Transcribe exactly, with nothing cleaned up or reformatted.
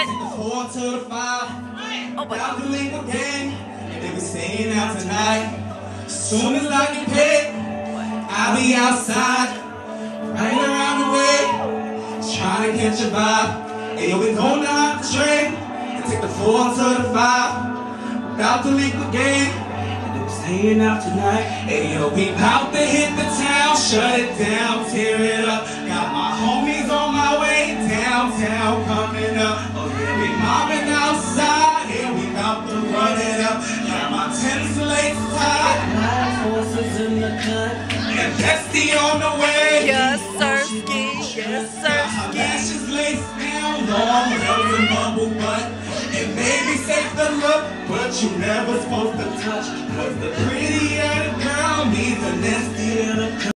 what? Take the four to the five. Oh my About to leave again. And they be staying out tonight. Soon as I get paid, I'll be outside, right around the way, trying to catch a vibe. Hey, yo, we going out the train and take the four to the five. About to leave again. And they be staying out tonight. Hey, yo, we about to hit the town, shut it down, tear it up. Got my homies on my way downtown coming up. Oh yeah, we mobbing outside, yeah, we about to run it up. Got my tennis lace tied, nine horses in the cut, and Bestie on the way. Yes, sirski, yes, Her sirski. lashes laced down, long nails and bubble butt. It may be safe to look, but you never supposed to touch. Cause the prettier the girl needs the nastier the cut.